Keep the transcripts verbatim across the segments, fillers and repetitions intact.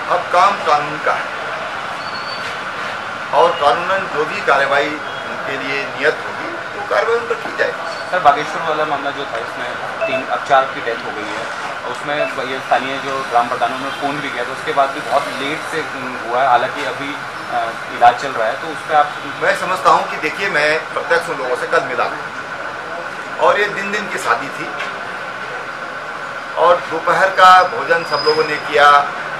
अब काम कानून का है और कानूनन जो भी कार्रवाई उनके लिए नियत होगी वो तो कार्रवाई उन पर की जाएगी। सर, बागेश्वर वाला मामला जो था इसमें तीन अब चार की डेथ हो गई है, उसमें ये स्थानीय जो ग्राम प्रधानों में फ़ोन भी किया तो उसके बाद भी बहुत लेट से हुआ है, हालांकि अभी इलाज चल रहा है, तो उस पर आप। मैं समझता हूँ कि देखिए, मैं प्रत्यक्ष उन लोगों से कल मिला और ये दिन दिन की शादी थी और दोपहर का भोजन सब लोगों ने किया।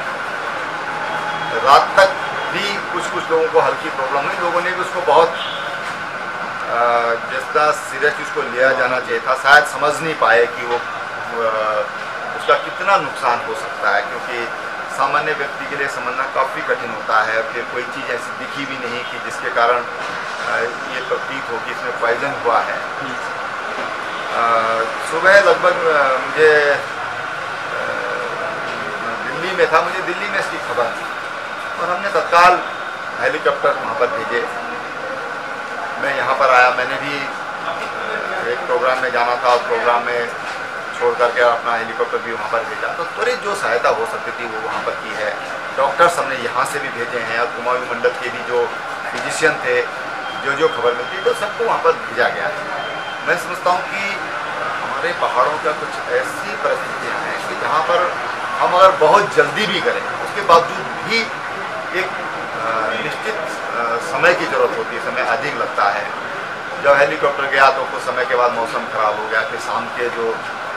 रात तक भी कुछ कुछ लोगों को हल्की प्रॉब्लम हुई, लोगों ने भी उसको बहुत जितना सीरियस उसको लिया जाना चाहिए था शायद समझ नहीं पाए कि वो उसका कितना नुकसान हो सकता है, क्योंकि सामान्य व्यक्ति के लिए समझना काफ़ी कठिन होता है। फिर कोई चीज़ ऐसी दिखी भी नहीं कि जिसके कारण ये प्रतीत हो कि इसमें पॉइजन हुआ है। सुबह लगभग मुझे दिल्ली में था, मुझे दिल्ली में इसकी खबर थी और हमने तत्काल हेलीकॉप्टर वहाँ पर भेजे। मैं यहाँ पर आया, मैंने भी एक प्रोग्राम में जाना था और प्रोग्राम में छोड़ करके अपना हेलीकॉप्टर भी वहाँ पर भेजा, तो त्वरित जो सहायता हो सकती थी वो वहाँ पर की है। डॉक्टर्स हमने यहाँ से भी भेजे हैं और कुमाऊं मंडल के भी जो फिजिशियन थे, जो जो खबर मिलती तो सबको वहाँ पर भेजा गया है। मैं समझता हूँ कि हमारे पहाड़ों का कुछ ऐसी परिस्थितियाँ हैं कि जहाँ पर हम अगर बहुत जल्दी भी करें उसके बावजूद भी एक निश्चित समय की ज़रूरत होती है, समय अधिक लगता है। जब हेलीकॉप्टर गया तो कुछ समय के बाद मौसम ख़राब हो गया, फिर शाम के जो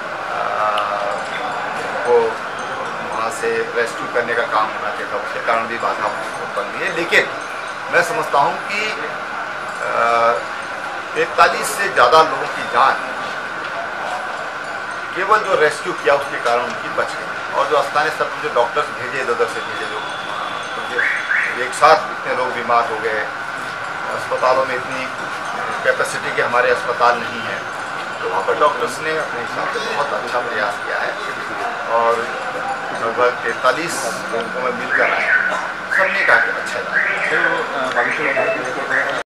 को वहाँ से रेस्क्यू करने का काम होना चाहिए था उसके कारण भी बाधा उत्पन्न हुई है। लेकिन मैं समझता हूँ कि इकतालीस से ज़्यादा लोगों की जान केवल जो रेस्क्यू किया उसके कारण उनकी बच गई और जो स्थानीय स्तर पर जो डॉक्टर्स भेजे इधर उधर से भेजे, जो एक साथ इतने लोग बीमार हो गए, अस्पतालों में इतनी कैपेसिटी के हमारे अस्पताल नहीं है, तो वहाँ पर डॉक्टर्स ने अपने हिसाब से बहुत अच्छा प्रयास किया है और लगभग तैंतालीस लोगों में मिलकर आए, सबने कहा कि अच्छा लगा।